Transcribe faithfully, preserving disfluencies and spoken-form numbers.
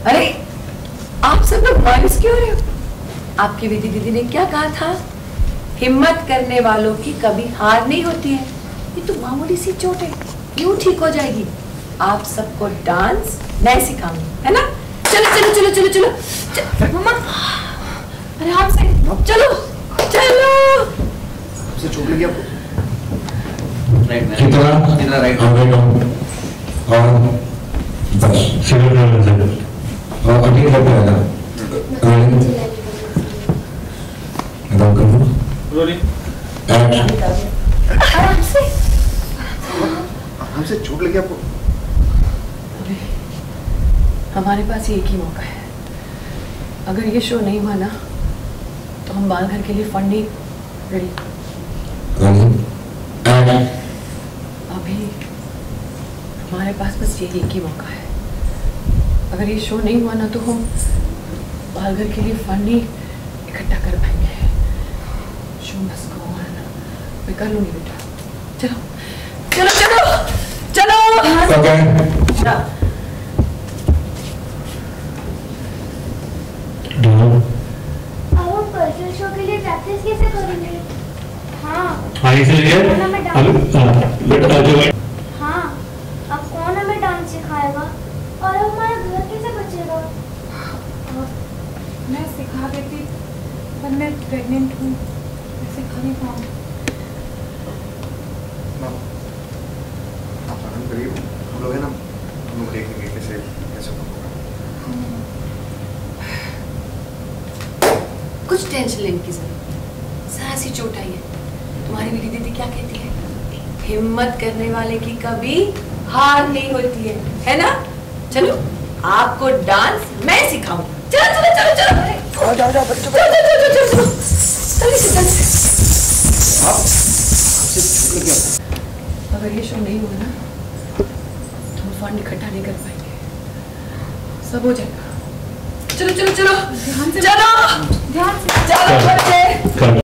अरे आप सब लोग मायूस क्यों रहे हो? आपकी विधि दीदी ने क्या कहा था? हिम्मत करने वालों की कभी हार नहीं होती है। ये तो मामूली सी चोट है, यूं ठीक हो जाएगी। आप सबको डांस मैं सिखाऊंगी, है ना? चलो चलो चलो चलो चलो चल, मम्मा आराम से चलो चलो। आपसे चोट लगी आपको? राइट कितना कितना राइट और बस सिविल और अभी क्या करेगा? एकदम करो रोलिंग आराम से। हमसे चोट लगी आपको? हमारे पास ये एक ही मौका है। अगर ये शो नहीं हुआ ना तो हम बाल घर के लिए फंडिंग रेडी। अभी हमारे पास बस ये एक ही मौका है। अगर ये शो नहीं हुआ ना तो हम बाल घर के लिए फंडिंग इकट्ठा कर पाएंगे। Show must go on. मैं कर लूंगी बेटा। चलो चलो चलो चलो। okay. अब हम परसों शो के लिए प्रैक्टिस कैसे करेंगे? हाँ हाँ इसलिए अब बेटा जो हाँ अब कौन हमें डांस सिखाएगा और अब हमारा घर कैसे बचेगा? मैं सिखा देती पर मैं प्रेग्नेंट हूँ, मैं सिखा नहीं पाऊँ। आप आराम करिए, हम लोग है ना, हम लोग देखेंगे कैसे कैसे होगा। कुछ टेंशन लेने की जरूरत, जरा सी चोट आई है। तुम्हारी मेरी दीदी क्या कहती है? हिम्मत करने वाले की कभी हार नहीं होती है, है ना? चलो आपको डांस मैं सिखाऊं। चलो चलो चलो चलो। जाओ जाओ बच्चों। चलो चलो चलो चलो जल्दी से जल्दी से। आप हमसे चोट लगी आपको? अगर ये शो नहीं हुआ ना तो हम फंड इकट्ठा नहीं कर पाएंगे। सब हो जाएगा। चलो चलो चलो ध्यान से चलो ध्यान से चलो बच्चे।